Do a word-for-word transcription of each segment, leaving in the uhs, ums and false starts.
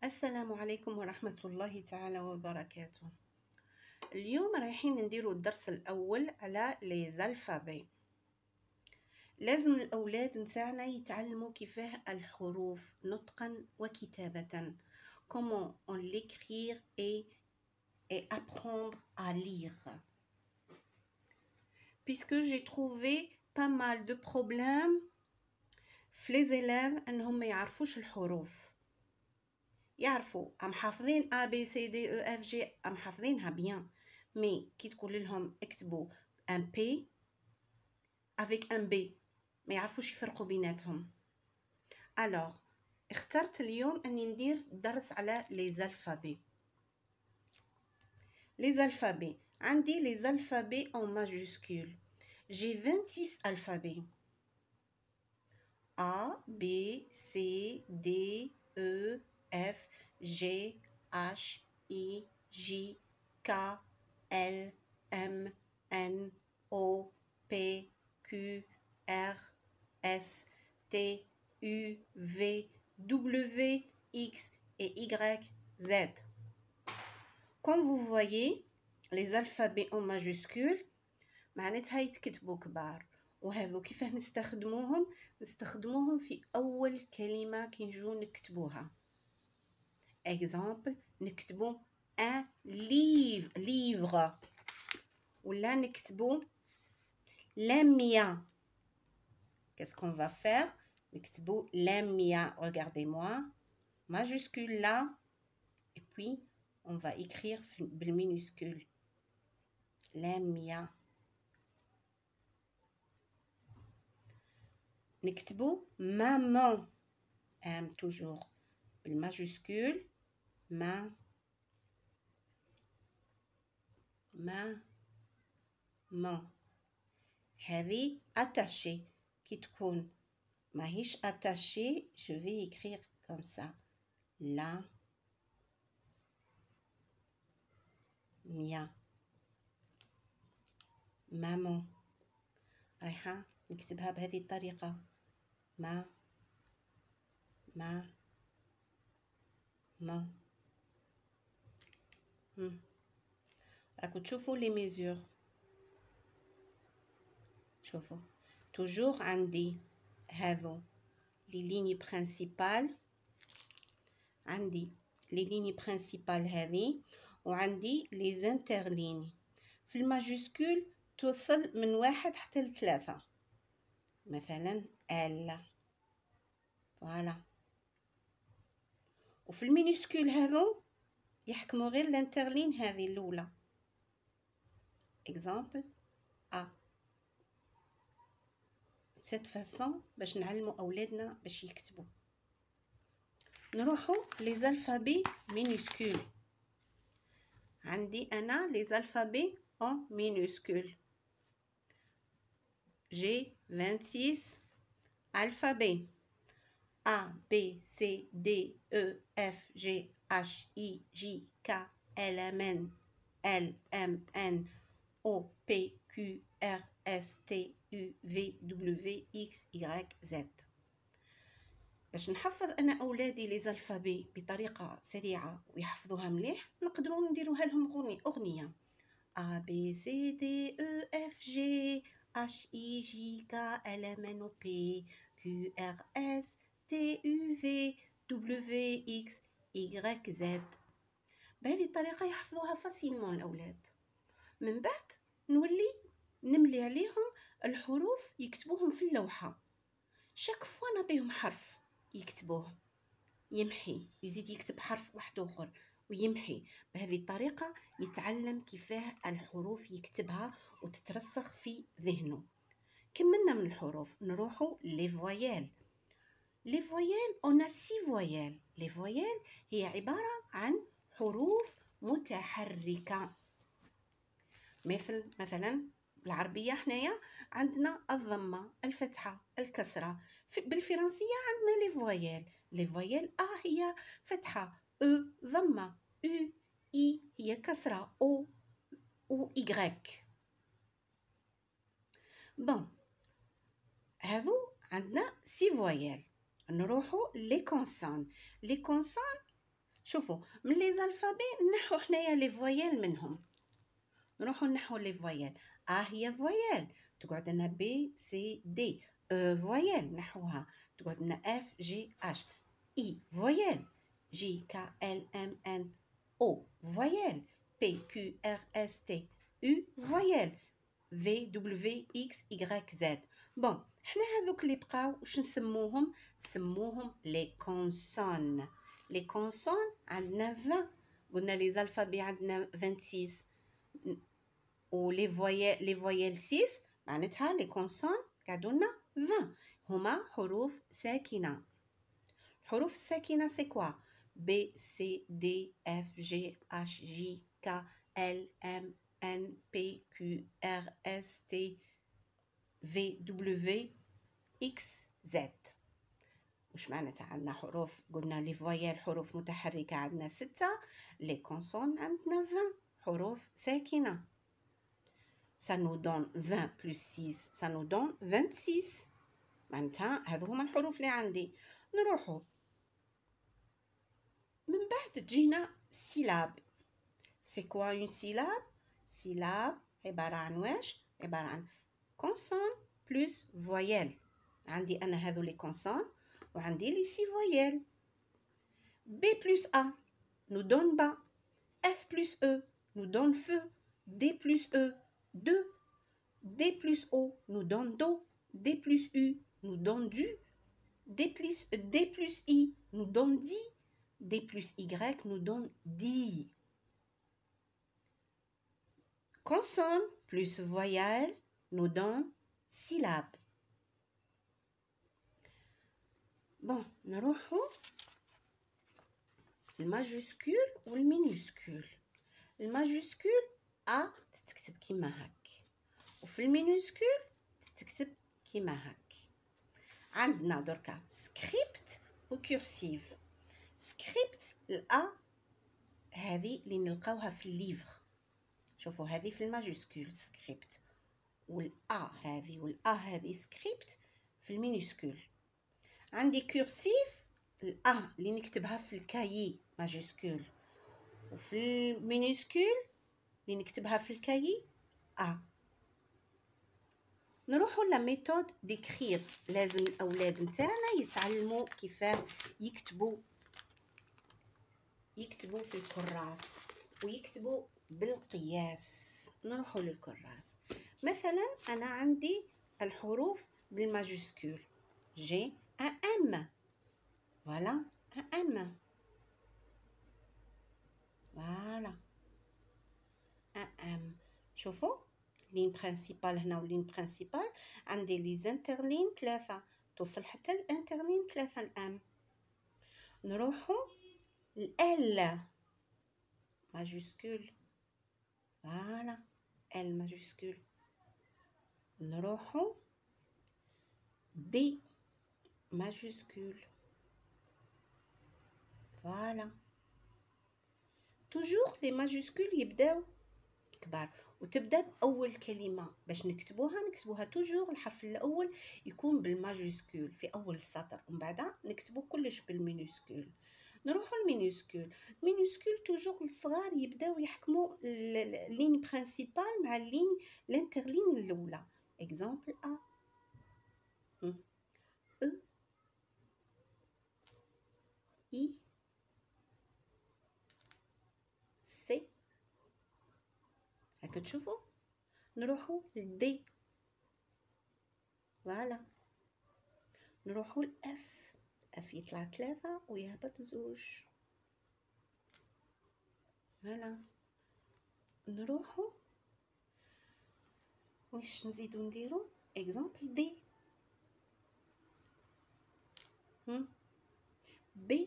السلام عليكم ورحمة الله تعالى وبركاته. اليوم رايحين نديروا الدرس الأول على لي زالفابي. لازم الأولاد نتاعنا يتعلموا كيفاه الحروف نطقا وكتابة. Comment on l'écrire et, et apprendre à lire. Puisque j'ai trouvé pas mal de problèmes في les élèves أنهم ما يعرفوش الحروف. يعرفوا ام حافظين A B C D E F G ام حافظينها بيان، مي كي تقول لهم اكتبوا ان P avec ان B ما يعرفوش يفرقوا بيناتهم. الوغ اخترت اليوم اني ندير درس على لي زالفابي. لي زالفابي عندي لي زالفابي en majuscule. J'ai vingt-six alphabets. A B C D E F G H I J K L M N O P Q R S T U V W X et Y Z. Comme vous voyez, les alphabets en majuscule معناتها يتكتبوا كبار، وهذو كيفاه نستخدموهم؟ نستخدموهم في أول كلمة كي نجو نكتبوها. Exemple, نكتبوا un livre, livre. ولا نكتبوا لمية. Qu'est-ce qu'on va faire? نكتبوا لمية. Regardez-moi. Majuscule là. Et puis, on va écrire بالminuscule. لمية. نكتبوا maman. M toujours. بالماجسكول. ما ما ما هذه attaché. كي تكون ماهيش attaché je vais écrire comme ça la ميا. maman رايحة نكتبها بهذه الطريقة ما ما ما راكو تشوفوا لي ميزور. شوفوا توجور عندي هذو لي ليني برينسيبال، عندي لي ليني برينسيبال هذه، وعندي لي زانترليني. في الماجسكول توصل من واحد حتى لثلاثة، مثلا ال فوالا. وفي المينيسكول هذو يحكموا غير الانترلين هذه الاولى. اكزامبل ا. سيت فاسون باش نعلموا اولادنا باش يكتبوا. نروحوا لي زالفابي مينيسكول. عندي انا لي زالفابي en minuscule. J'ai vingt-six alphabets. A, B, C, D, E, F, G, H, I, J, K, L, M, N, L, M, N, O, P, Q, R, S, T, U, V, W, X, Y, Z. باش نحفظ أنا أولادي لي زالفابي بطريقة سريعة ويحفظوها مليح، نقدروا نديروها لهم أغنية. A, B, C, D, E, F, G, H, I, J, K, L, M, N, O, P, Q, R, S, T, U, V, W, X, Y, Z. بهذه الطريقة يحفظوها فاسيلمون الأولاد. من بعد نولي نملي عليهم الحروف يكتبوهم في اللوحة. شاك فوا نعطيهم حرف يكتبوه، يمحي يزيد يكتب حرف واحد آخر ويمحي. بهذه الطريقة يتعلم كيفاه الحروف يكتبها وتترسخ في ذهنه. كملنا من الحروف، نروحوا لي فويال. لي فويال on a six voyelles. لي فويال هي عبارة عن حروف متحركة. مثل مثلا بالعربية حنايا عندنا الضمة، الفتحة، الكسرة. بالفرنسية عندنا لي فويال. لي فويال A هي فتحة، E ضمة، U I هي كسرة، O و Y. بون هذو عندنا سي فويال. نروحوا لي كونسون. لي كونسون شوفوا من لي زالفابي نحو حنايا لي فويال منهم، نروحو نحو لي فويال. ا هي فويال تقعد لنا بي سي دي، او فويال نحوها تقعد لنا اف جي اش، اي فويال جي كا ال ام ان او فويال، بي كيو ار اس تي يو فويال، في دبليو اكس يغريك زد. بون حنا هذوك اللي بقاو واش نسموهم؟ نسموهم لي كونسون. لي كونسون عندنا عشرين، قلنا لي زالفابي عندنا ستة وعشرين، و لي فويال لي فويال ستة معناتها لي كونسون قعدوا لنا عشرين، هما حروف ساكنه. الحروف الساكنه سي كوا؟ بي سي دي اف جي اش جي كا ال ام ان بي كيو ار اس تي في دبليو اكس زد. وش معناتها؟ عندنا حروف، قلنا لي فويال حروف متحركه عندنا ستة، لي كونسون عندنا عشرين حروف ساكنه. ça nous donne vingt plus six ça nous donne vingt-six. معناتها هذو هما الحروف اللي عندي. نروحو من بعد تجينا سيلاب. سي كوا اون سيلاب؟ سيلاب عباره عن واش؟ عباره عن كونسون بلس فويال. عندي انا هذو لي كونسون وعندي لي سي فويال. بي بلس ا nous donne با، اف بلس او nous donne feu، دي بلس او deux، D plus O nous donne do، D plus U nous donne du، D plus, D plus I nous donne di، D plus Y nous donne di. Consonne plus voyelle nous donne syllabe. Bon, نروحو الماجيسكول والمينيسكول. الماجيسكول A تتكتب كيما هاك، وفي المينيسكول تتكتب كيما هاك. عندنا دركا سكريبت وكورسيف. سكريبت الأ هذه اللي نلقاوها في الليفر، شوفوا هذه في الماجيسكول سكريبت، والأ هذه والأ هذه سكريبت في المينيسكول. عندي كورسيف الأ اللي نكتبها في الكايي ماجيسكول، وفي المينيسكول اللي نكتبها في الكايي أ. نروحوا لا ميثود ديكرير. لازم الاولاد نتاعنا يتعلموا كيفاه يكتبوا يكتبوا في الكراس ويكتبوا بالقياس. نروحوا للكراس. مثلا انا عندي الحروف بالماجيسكول، جي ام، فوالا ام، فوالا ام. شوفوا لين برينسيبال هنا ولين برينسيبال عندي لي زانترلين ثلاثة، توصل حتى الانترلين ثلاثة الام. نروحو ال ماجيسكول، فوالا ال ماجيسكول. نروحو دي ماجيسكول، فوالا. توجور لي ماجيسكول يبداو كبار، وتبدا باول كلمه باش نكتبوها نكتبوها توجور الحرف الاول يكون بالماجيسكول في اول السطر، ومن بعد نكتبو كلش بالمينيسكول. نروحو المينيسكول. المينيسكول توجور الصغار يبداو يحكموا اللين برينسيبال مع اللين الانترلين الاولى. اكزامبل ا، او، اي، سي. هاكا تشوفوا. نروحو للدي، فوالا. نروحو الاف، اف يطلع ثلاثة ويهبط زوج، فوالا. نروحو واش نزيدو نديرو؟ اكزامبل دي، هم بي،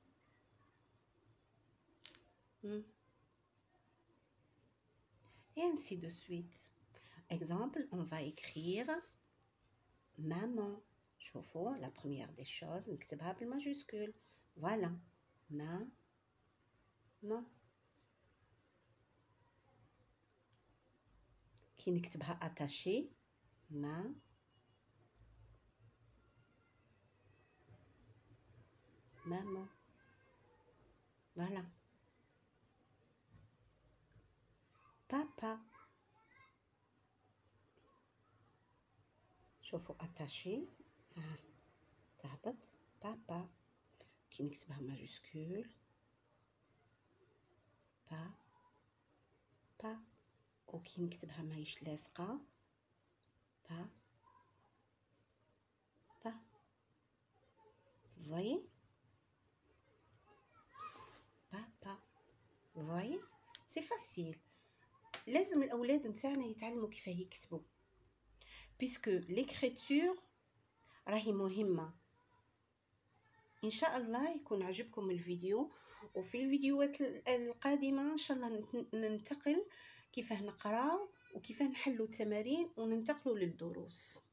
هم et ainsi de suite. Exemple, on va écrire maman. شوفوا la première des choses نكتبها بالماجيسكول، voilà ma ما. كي نكتبها attaché ما maman، Voilà. Papa. شوفوا اتاشي. ها تهبط. بابا. كي نكتبها ماجسكول. با با. وكي نكتبها ماهيش لاصقة. با با. فوايي. بابا. فوايي سي فاسيل. لازم الاولاد نتاعنا يتعلموا كيف يكتبوا بيسكو ليكريتور راهي مهمه. ان شاء الله يكون عجبكم الفيديو، وفي الفيديوهات القادمه ان شاء الله ننتقل كيفاه نقراو وكيفاه نحلوا تمارين وننتقلوا للدروس.